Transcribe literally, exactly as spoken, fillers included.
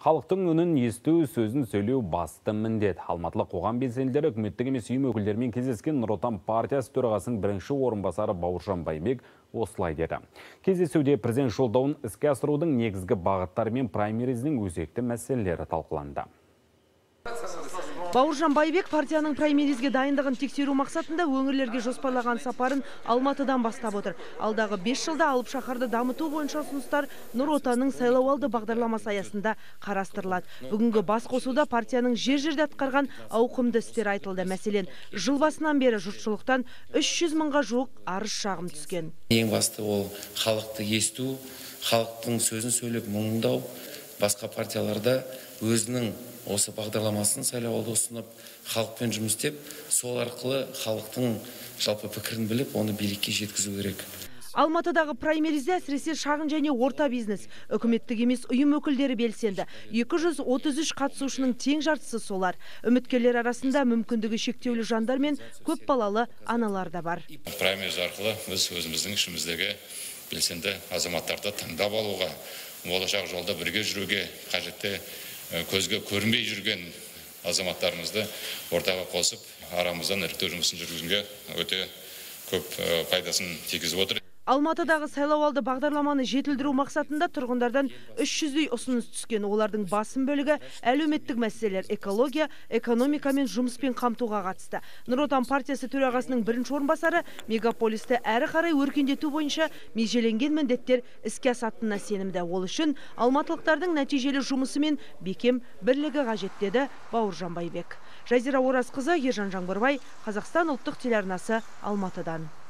Халықтың үнін есту, сөзін сөйлеу басты міндет. Алматылық қоғам белсенділері үкіметтік емес ұйым өкілдерімен кездескен Нұр Отан партиясы төрағасының бірінші орынбасары Бауыржан Байбек осылай деді. Кездесуде президент жолдауын іске асырудың негізгі бағыттары мен праймериздің өзекті мәселелері талқыланды. Бауыржан Байбек партияның праймеризге дайындығын тексеру мақсатында өңірлерге жоспарлаған сапарын Алматыдан бастап отыр. Алдағы бес жылда алып шаһарды дамыту бойынша ұсыныстар Нұр Отанның сайлауалды бағдарламасы аясында қарастырылады. Бүгінгі бас қосуда партияның жер-жерде атқарған ауқымды істер айтылды. Мәселен, жыл басынан бері жұртшылықтан үш жүз мыңға жуық арыз шағым түскен. Ең басты ол халықты есту, халықтың сөзін сөйлеп мұңдау, басқа партияларда өзінің осы бағдарламасын сайлауалды ұсынып, халықпен жұмыс істеп, сол арқылы халықтың жалпы пікірін біліп, оны билікке жеткізу керек. Алматыдағы праймеризде әсіресе шағын және орта бизнес, үкіметтік емес ұйым өкілдері белсенді. екі жүз отыз үш қатысушының тең жартысы солар. Үміткерлер арасында мүмкіндігі шектеулі жандар мен көп балалы аналар да бар. Праймериз арқылы біз өзіміздің ішіміздегі белсенді азаматтарды таңдап алуға, болашақ жолда бірге жүруге қажетті көзге көрінбей жүрген азаматтарымызды ортаға қосып, арамыздан іріктеу жұмысын жүргізуге өте көп пайдасын тигізіп отыр. Алматыдағы сайлауалды бағдарламаны жетілдіру мақсатында тұрғындардан үш жүздей ұсыныс түскен. Олардың басым бөлігі әлеуметтік мәселелер, экология, экономика мен жұмыспен қамтуға қатысты. Нұр Отан партиясы төрағасының бірінші орынбасары мегаполисті әрі қарай өркендету бойынша межеленген міндеттер іске асатынына сенімді. Ол үшін алматылықтардың нәтижелі жұмысы мен бекем бірлігі қажет деді Бауыржан Байбек. Жазира Оразқызы, Ержан Жаңбырбай, Қазақстан ұлттық телеарнасы, Алматыдан.